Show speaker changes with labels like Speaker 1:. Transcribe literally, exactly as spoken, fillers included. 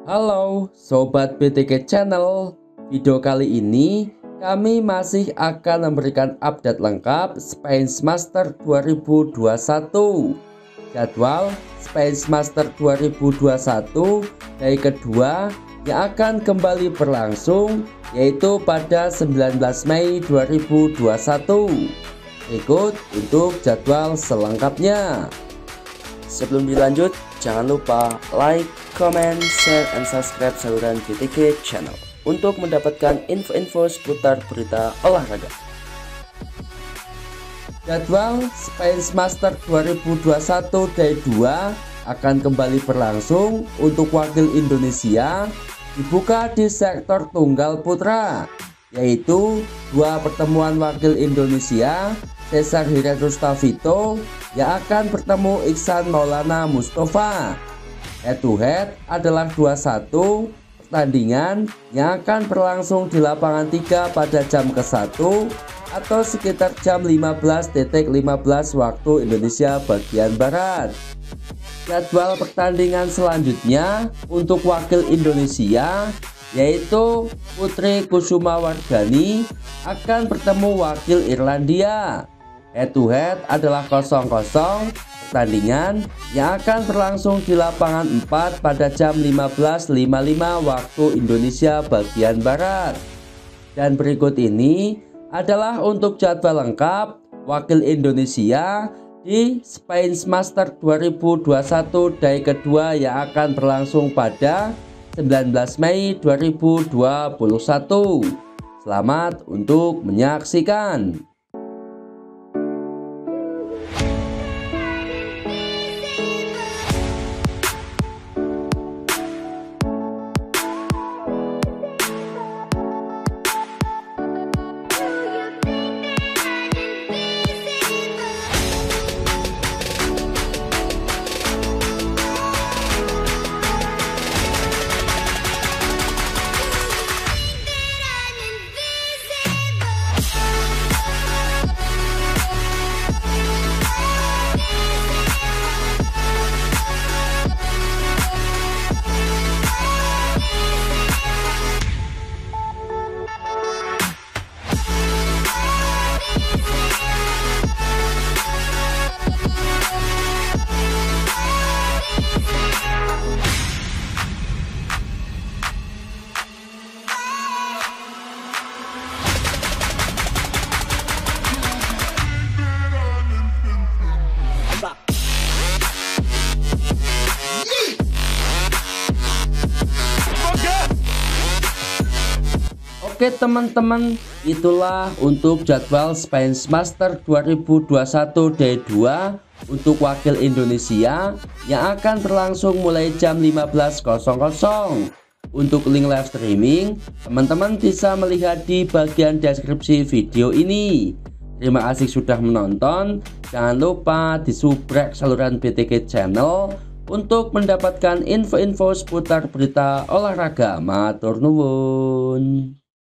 Speaker 1: Halo Sobat B T K Channel. Video kali ini kami masih akan memberikan update lengkap Spanish Master dua ribu dua puluh satu. Jadwal Spanish Master dua ribu dua puluh satu dari kedua yang akan kembali berlangsung, yaitu pada sembilan belas Mei dua ribu dua puluh satu. Berikut untuk jadwal selengkapnya.
Speaker 2: Sebelum dilanjut, jangan lupa like, comment, share, and subscribe saluran B T K Channel untuk mendapatkan info-info seputar berita olahraga.
Speaker 1: Jadwal Spanish Master dua ribu dua puluh satu dari dua akan kembali berlangsung untuk wakil Indonesia, dibuka di sektor tunggal putra, yaitu dua pertemuan wakil Indonesia, Cesar Hiren Rustavito yang akan bertemu Iksan Maulana Mustafa. Head to head adalah dua satu pertandingan yang akan berlangsung di lapangan tiga pada jam ke satu atau sekitar jam lima belas lima belas waktu Indonesia bagian Barat. Jadwal pertandingan selanjutnya untuk wakil Indonesia, yaitu Putri Kusumawardhani akan bertemu wakil Irlandia. Head to head adalah kosong kosong pertandingan yang akan berlangsung di lapangan empat pada jam lima belas lima puluh lima waktu Indonesia bagian Barat. Dan berikut ini adalah untuk jadwal lengkap wakil Indonesia di Spanish Master dua ribu dua puluh satu dari kedua yang akan berlangsung pada sembilan belas Mei dua ribu dua puluh satu. Selamat untuk menyaksikan. Oke teman-teman, itulah untuk jadwal Spanish Master dua ribu dua puluh satu D dua untuk wakil Indonesia yang akan berlangsung mulai jam lima belas. Untuk link live streaming, teman-teman bisa melihat di bagian deskripsi video ini. Terima kasih sudah menonton. Jangan lupa disubrek saluran B T K Channel untuk mendapatkan info-info seputar berita olahraga. Matur nuwun.